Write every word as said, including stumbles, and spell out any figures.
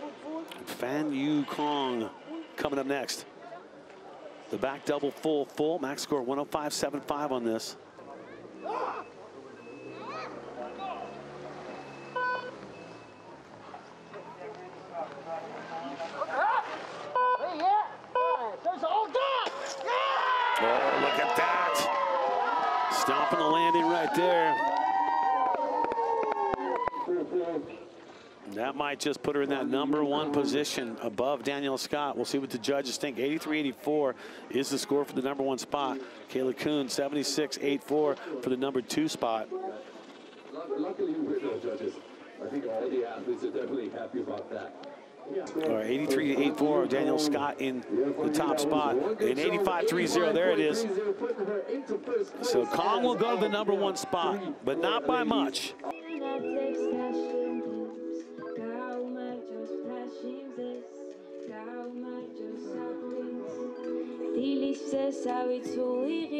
Fanyu Kong coming up next. The back double full, full. Max score one oh five point seven five on this. Oh, look at that. Stomping the landing right there. That might just put her in that number one position above Danielle Scott. We'll see what the judges think. eighty-three eighty-four is the score for the number one spot. Kayla Kuhn, seventy-six eighty-four for the number two spot. Luckily with those judges, I think all the athletes are definitely happy about that. All right, eighty-three eighty-four, Danielle Scott in the top spot. And eighty-five thirty, there it is. So Kong will go to the number one spot, but not by much. Die Liefde zou iets voor